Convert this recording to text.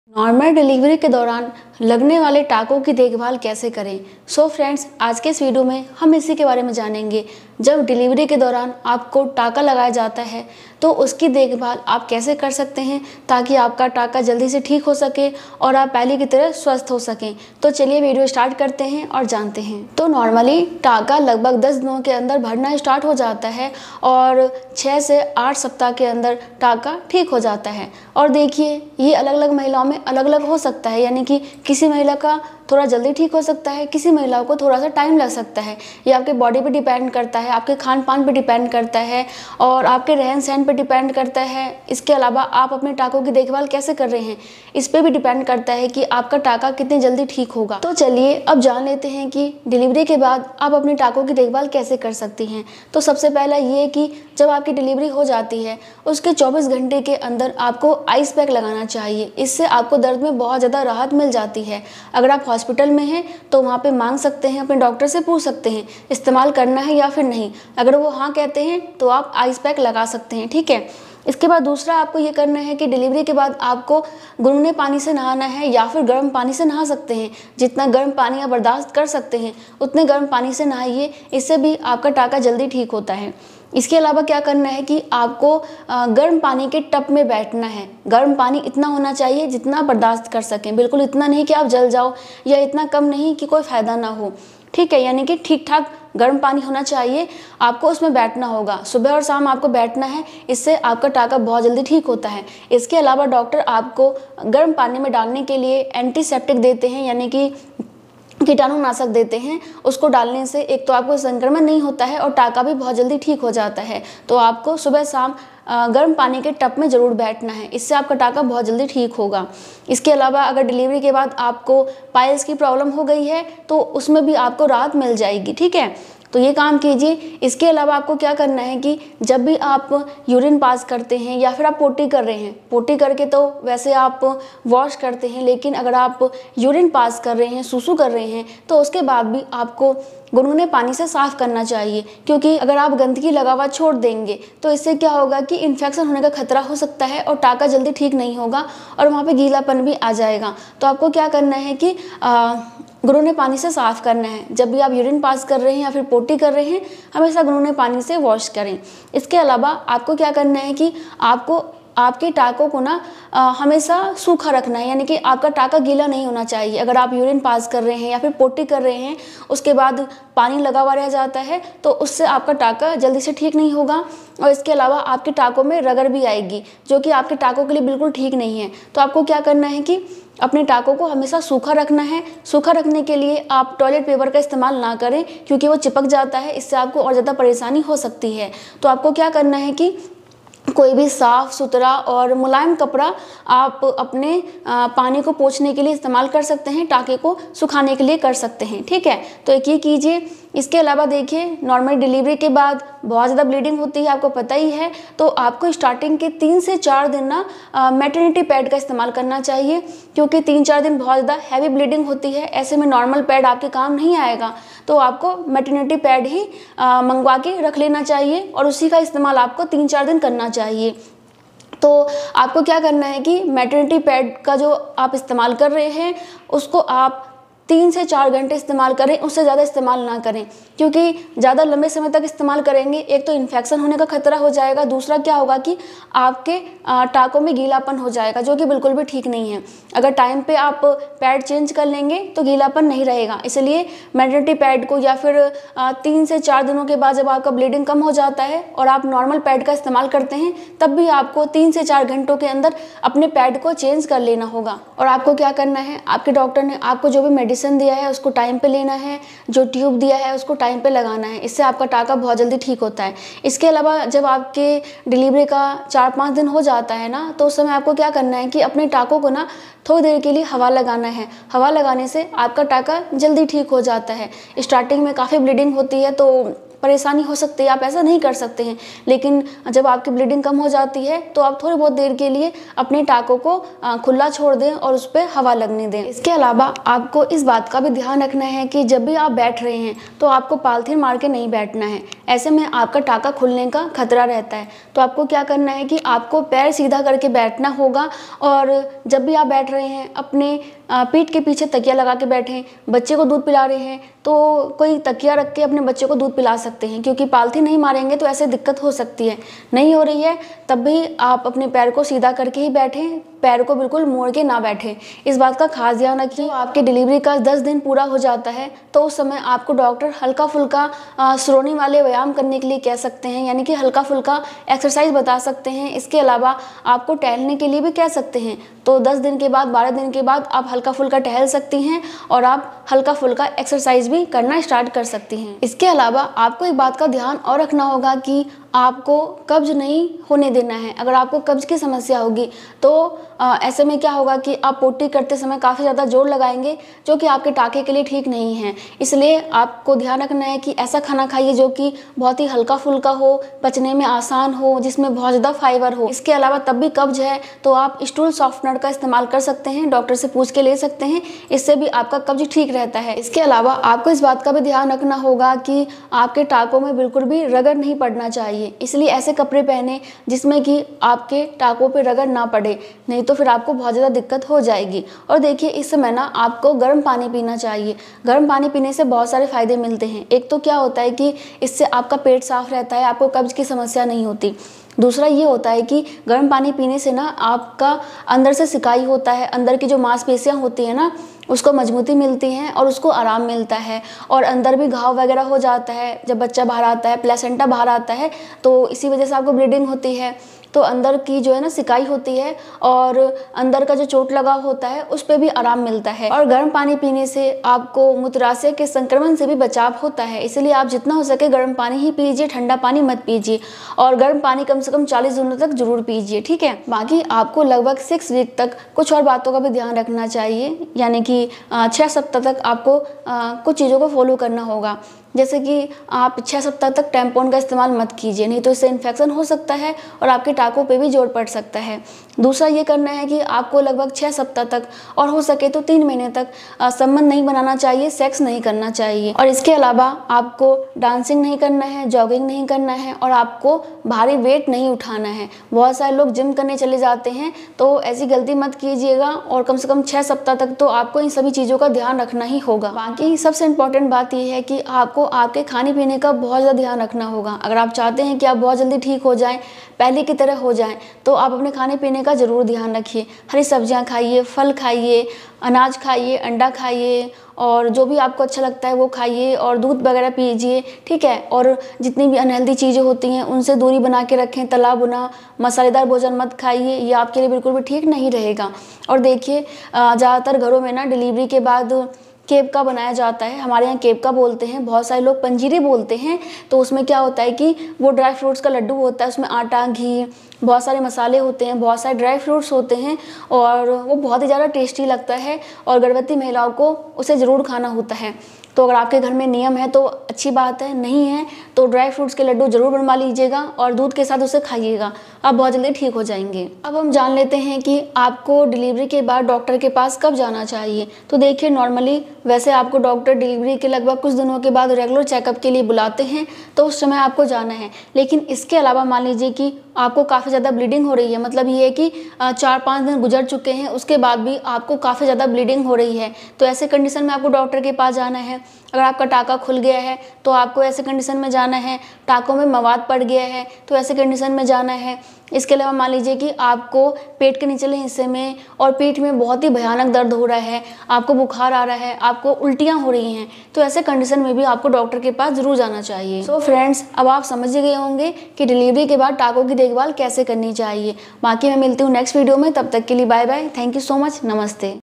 Normal delivery के दौरान लगने वाले टाँकों की देखभाल कैसे करें। सो फ्रेंड्स, आज के इस वीडियो में हम इसी के बारे में जानेंगे। जब डिलीवरी के दौरान आपको टाँका लगाया जाता है तो उसकी देखभाल आप कैसे कर सकते हैं ताकि आपका टाँका जल्दी से ठीक हो सके और आप पहले की तरह स्वस्थ हो सकें। तो चलिए वीडियो स्टार्ट करते हैं और जानते हैं। तो नॉर्मली टाँका लगभग 10 दिनों के अंदर भरना स्टार्ट हो जाता है और 6 से 8 सप्ताह के अंदर टाँका ठीक हो जाता है। और देखिए, ये अलग अलग महिलाओं में अलग अलग हो सकता है, यानी कि किसी महिला का थोड़ा जल्दी ठीक हो सकता है, किसी महिलाओं को थोड़ा सा टाइम लग सकता है। ये आपके बॉडी पे डिपेंड करता है, आपके खान पान पे डिपेंड करता है और आपके रहन सहन पे डिपेंड करता है। इसके अलावा आप अपने टाँकों की देखभाल कैसे कर रहे हैं, इस पे भी डिपेंड करता है कि आपका टाँका कितने जल्दी ठीक होगा। तो चलिए अब जान लेते हैं कि डिलीवरी के बाद आप अपने टाँकों की देखभाल कैसे कर सकती हैं। तो सबसे पहला ये कि जब आपकी डिलीवरी हो जाती है उसके 24 घंटे के अंदर आपको आइस पैक लगाना चाहिए। इससे आपको दर्द में बहुत ज़्यादा राहत मिल जाती है। अगर आप हॉस्पिटल में हैं तो वहाँ पे मांग सकते हैं, अपने डॉक्टर से पूछ सकते हैं इस्तेमाल करना है या फिर नहीं। अगर वो हाँ कहते हैं तो आप आइस पैक लगा सकते हैं, ठीक है। इसके बाद दूसरा आपको ये करना है कि डिलीवरी के बाद आपको गुनगुने पानी से नहाना है या फिर गर्म पानी से नहा सकते हैं। जितना गर्म पानी आप बर्दाश्त कर सकते हैं उतने गर्म पानी से नहाइए, इससे भी आपका टाँका जल्दी ठीक होता है। इसके अलावा क्या करना है कि आपको गर्म पानी के टब में बैठना है। गर्म पानी इतना होना चाहिए जितना बर्दाश्त कर सकें, बिल्कुल इतना नहीं कि आप जल जाओ या इतना कम नहीं कि कोई फ़ायदा ना हो, ठीक है। यानी कि ठीक ठाक गर्म पानी होना चाहिए, आपको उसमें बैठना होगा। सुबह और शाम आपको बैठना है, इससे आपका टाँका बहुत जल्दी ठीक होता है। इसके अलावा डॉक्टर आपको गर्म पानी में डालने के लिए एंटीसेप्टिक देते हैं, यानी कि कीटाणुनाशक देते हैं। उसको डालने से एक तो आपको संक्रमण नहीं होता है और टाँका भी बहुत जल्दी ठीक हो जाता है। तो आपको सुबह शाम गर्म पानी के टब में ज़रूर बैठना है, इससे आपका टाँका बहुत जल्दी ठीक होगा। इसके अलावा अगर डिलीवरी के बाद आपको पाइल्स की प्रॉब्लम हो गई है तो उसमें भी आपको राहत मिल जाएगी, ठीक है। तो ये काम कीजिए। इसके अलावा आपको क्या करना है कि जब भी आप यूरिन पास करते हैं या फिर आप पोटी कर रहे हैं, पोटी करके तो वैसे आप वॉश करते हैं, लेकिन अगर आप यूरिन पास कर रहे हैं, सुसु कर रहे हैं, तो उसके बाद भी आपको गुनगुने पानी से साफ़ करना चाहिए। क्योंकि अगर आप गंदगी लगा हुआ छोड़ देंगे तो इससे क्या होगा कि इन्फेक्शन होने का खतरा हो सकता है और टाँका जल्दी ठीक नहीं होगा और वहाँ पे गीलापन भी आ जाएगा। तो आपको क्या करना है कि गुनगुने पानी से साफ़ करना है। जब भी आप यूरिन पास कर रहे हैं या फिर पोटी कर रहे हैं, हमेशा गुनगुने पानी से वॉश करें। इसके अलावा आपको क्या करना है कि आपको आपके टाँकों को ना हमेशा सूखा रखना है, यानी कि आपका टाँका गीला नहीं होना चाहिए। अगर आप यूरिन पास कर रहे हैं या फिर पोटी कर रहे हैं, उसके बाद पानी लगा हुआ रह जाता है तो उससे आपका टाँका जल्दी से ठीक नहीं होगा और इसके अलावा आपके टाँकों में रगड़ भी आएगी, जो कि आपके टाँकों के लिए बिल्कुल ठीक नहीं है। तो आपको क्या करना है कि अपने टाँकों को हमेशा सूखा रखना है। सूखा रखने के लिए आप टॉयलेट पेपर का इस्तेमाल ना करें, क्योंकि वो चिपक जाता है, इससे आपको और ज़्यादा परेशानी हो सकती है। तो आपको क्या करना है कि कोई भी साफ़ सुथरा और मुलायम कपड़ा आप अपने पानी को पोंछने के लिए इस्तेमाल कर सकते हैं, टाँके को सुखाने के लिए कर सकते हैं, ठीक है। तो एक ये कीजिए। इसके अलावा देखिए, नॉर्मल डिलीवरी के बाद बहुत ज़्यादा ब्लीडिंग होती है, आपको पता ही है। तो आपको स्टार्टिंग के 3 से 4 दिन ना मैटरनिटी पैड का इस्तेमाल करना चाहिए, क्योंकि 3-4 दिन बहुत ज़्यादा हैवी ब्लीडिंग होती है। ऐसे में नॉर्मल पैड आपके काम नहीं आएगा, तो आपको मैटरनिटी पैड ही मंगवा के रख लेना चाहिए और उसी का इस्तेमाल आपको 3-4 दिन करना चाहिए। तो आपको क्या करना है कि मैटरनिटी पैड का जो आप इस्तेमाल कर रहे हैं उसको आप 3 से 4 घंटे इस्तेमाल करें, उससे ज़्यादा इस्तेमाल ना करें, क्योंकि ज़्यादा लंबे समय तक इस्तेमाल करेंगे एक तो इन्फेक्शन होने का खतरा हो जाएगा, दूसरा क्या होगा कि आपके टाँकों में गीलापन हो जाएगा, जो कि बिल्कुल भी ठीक नहीं है। अगर टाइम पे आप पैड चेंज कर लेंगे तो गीलापन नहीं रहेगा। इसलिए मैटरनिटी पैड को या फिर 3 से 4 दिनों के बाद जब आपका ब्लीडिंग कम हो जाता है और आप नॉर्मल पैड का इस्तेमाल करते हैं, तब भी आपको 3 से 4 घंटों के अंदर अपने पैड को चेंज कर लेना होगा। और आपको क्या करना है, आपके डॉक्टर ने आपको जो भी मेडिसिन दिया है उसको टाइम पे लेना है, जो ट्यूब दिया है उसको टाइम पे लगाना है, इससे आपका टाँका बहुत जल्दी ठीक होता है। इसके अलावा जब आपके डिलीवरी का 4-5 दिन हो जाता है ना, तो उस समय आपको क्या करना है कि अपने टाँकों को ना थोड़ी देर के लिए हवा लगाना है। हवा लगाने से आपका टाँका जल्दी ठीक हो जाता है। स्टार्टिंग में काफ़ी ब्लीडिंग होती है तो परेशानी हो सकती है, आप ऐसा नहीं कर सकते हैं। लेकिन जब आपकी ब्लीडिंग कम हो जाती है तो आप थोड़ी बहुत देर के लिए अपने टाँकों को खुला छोड़ दें और उस पर हवा लगने दें। इसके अलावा आपको इस बात का भी ध्यान रखना है कि जब भी आप बैठ रहे हैं तो आपको पॉलीथीन मार के नहीं बैठना है। ऐसे में आपका टाँका खुलने का खतरा रहता है। तो आपको क्या करना है कि आपको पैर सीधा करके बैठना होगा और जब भी आप बैठ रहे हैं अपने पीठ के पीछे तकिया लगा के बैठें। बच्चे को दूध पिला रहे हैं तो कोई तकिया रख के अपने बच्चे को दूध पिला सकते हैं, क्योंकि पॉलीथीन नहीं मारेंगे तो ऐसे दिक्कत हो सकती है। नहीं हो रही है तब भी आप अपने पैर को सीधा करके ही बैठें, पैर को बिल्कुल मोड़ के ना बैठें। इस बात का खास ध्यान रखिए। आपकी डिलीवरी का 10 दिन पूरा हो जाता है तो उस समय आपको डॉक्टर हल्का फुल्का श्रोणी वाले व्यायाम करने के लिए कह सकते हैं, यानी कि हल्का फुल्का एक्सरसाइज बता सकते हैं। इसके अलावा आपको टहलने के लिए भी कह सकते हैं। तो 10 दिन के बाद 12 दिन के बाद आप हल्का फुल्का टहल सकती हैं और आप हल्का फुल्का एक्सरसाइज भी करना स्टार्ट कर सकती हैं। इसके अलावा आपको एक बात का ध्यान और रखना होगा कि आपको कब्ज नहीं होने देना है। अगर आपको कब्ज की समस्या होगी तो ऐसे में क्या होगा कि आप पोटी करते समय काफ़ी ज़्यादा जोर लगाएंगे, जो कि आपके टाँके के लिए ठीक नहीं है। इसलिए आपको ध्यान रखना है कि ऐसा खाना खाइए जो कि बहुत ही हल्का फुल्का हो, पचने में आसान हो, जिसमें बहुत ज़्यादा फाइबर हो। इसके अलावा तब भी कब्ज है तो आप स्टूल सॉफ्टनर का इस्तेमाल कर सकते हैं, डॉक्टर से पूछ के ले सकते हैं। इससे भी आपका कब्ज ठीक रहता है। इसके अलावा आपको इस बात का भी ध्यान रखना होगा कि आपके टाँकों में बिल्कुल भी रगड़ नहीं पड़ना चाहिए। इसलिए ऐसे कपड़े पहने जिसमें कि आपके टाँकों पे रगड़ ना पड़े, नहीं तो फिर आपको बहुत ज़्यादा दिक्कत हो जाएगी। और देखिए इस समय ना आपको गर्म पानी पीना चाहिए। गर्म पानी पीने से बहुत सारे फ़ायदे मिलते हैं। एक तो क्या होता है कि इससे आपका पेट साफ रहता है, आपको कब्ज की समस्या नहीं होती। दूसरा ये होता है कि गर्म पानी पीने से ना आपका अंदर से सिकाई होता है, अंदर की जो मांसपेशियाँ होती हैं ना उसको मजबूती मिलती हैं और उसको आराम मिलता है। और अंदर भी घाव वगैरह हो जाता है जब बच्चा बाहर आता है, प्लेसेंटा बाहर आता है तो इसी वजह से आपको ब्लीडिंग होती है। तो अंदर की जो है ना सिकाई होती है और अंदर का जो चोट लगा होता है उस पर भी आराम मिलता है। और गर्म पानी पीने से आपको मूत्राशय के संक्रमण से भी बचाव होता है। इसलिए आप जितना हो सके गर्म पानी ही पीजिए, ठंडा पानी मत पीजिए। और गर्म पानी कम से कम 40 दिनों तक जरूर पीजिए, ठीक है। बाकी आपको लगभग 6 वीक तक कुछ और बातों का भी ध्यान रखना चाहिए, यानी कि 6 सप्ताह तक आपको कुछ चीज़ों को फॉलो करना होगा। जैसे कि आप 6 सप्ताह तक टैम्पॉन का इस्तेमाल मत कीजिए, नहीं तो इससे इन्फेक्शन हो सकता है और आपके टाँकों पे भी जोर पड़ सकता है। दूसरा ये करना है कि आपको लगभग 6 सप्ताह तक और हो सके तो 3 महीने तक संबंध नहीं बनाना चाहिए, सेक्स नहीं करना चाहिए। और इसके अलावा आपको डांसिंग नहीं करना है, जॉगिंग नहीं करना है और आपको भारी वेट नहीं उठाना है। बहुत सारे लोग जिम करने चले जाते हैं तो ऐसी गलती मत कीजिएगा और कम से कम 6 सप्ताह तक तो आपको इन सभी चीज़ों का ध्यान रखना ही होगा। बाकी सबसे इम्पोर्टेंट बात यह है कि आपको आपके खाने पीने का बहुत ज़्यादा ध्यान रखना होगा। अगर आप चाहते हैं कि आप बहुत जल्दी ठीक हो जाएं, पहले की तरह हो जाएं, तो आप अपने खाने पीने का ज़रूर ध्यान रखिए। हरी सब्जियां खाइए, फल खाइए, अनाज खाइए, अंडा खाइए और जो भी आपको अच्छा लगता है वो खाइए और दूध वगैरह पीजिए, ठीक है। और जितनी भी अनहेल्दी चीज़ें होती हैं उनसे दूरी बना के रखें। तला भुना मसालेदार भोजन मत खाइए, ये आपके लिए बिल्कुल भी ठीक नहीं रहेगा। और देखिए ज़्यादातर घरों में ना डिलीवरी के बाद केप का बनाया जाता है, हमारे यहाँ केप का बोलते हैं, बहुत सारे लोग पंजीरी बोलते हैं। तो उसमें क्या होता है कि वो ड्राई फ्रूट्स का लड्डू होता है, उसमें आटा, घी, बहुत सारे मसाले होते हैं, बहुत सारे ड्राई फ्रूट्स होते हैं और वो बहुत ही ज़्यादा टेस्टी लगता है और गर्भवती महिलाओं को उसे ज़रूर खाना होता है। तो अगर आपके घर में नियम है तो अच्छी बात है, नहीं है तो ड्राई फ्रूट्स के लड्डू ज़रूर बनवा लीजिएगा और दूध के साथ उसे खाइएगा, आप बहुत जल्दी ठीक हो जाएंगे। अब हम जान लेते हैं कि आपको डिलीवरी के बाद डॉक्टर के पास कब जाना चाहिए। तो देखिए नॉर्मली वैसे आपको डॉक्टर डिलीवरी के लगभग कुछ दिनों के बाद रेगुलर चेकअप के लिए बुलाते हैं तो उस समय आपको जाना है। लेकिन इसके अलावा मान लीजिए कि आपको काफ़ी ज़्यादा ब्लीडिंग हो रही है, मतलब ये है कि 4-5 दिन गुजर चुके हैं उसके बाद भी आपको काफ़ी ज़्यादा ब्लीडिंग हो रही है, तो ऐसे कंडीशन में आपको डॉक्टर के पास जाना है। अगर आपका टाँका खुल गया है तो आपको ऐसे कंडीशन में जाना है। टाँकों में मवाद पड़ गया है तो ऐसे कंडीशन में जाना है। इसके अलावा मान लीजिए कि आपको पेट के निचले हिस्से में और पीठ में बहुत ही भयानक दर्द हो रहा है, आपको बुखार आ रहा है, आपको उल्टियाँ हो रही हैं, तो ऐसे कंडीशन में भी आपको डॉक्टर के पास ज़रूर जाना चाहिए। सो फ्रेंड्स, अब आप समझ गए होंगे कि डिलीवरी के बाद टाँकों की देखभाल कैसे करनी चाहिए। बाकी मैं मिलती हूँ नेक्स्ट वीडियो में, तब तक के लिए bye bye, thank you so much, नमस्ते।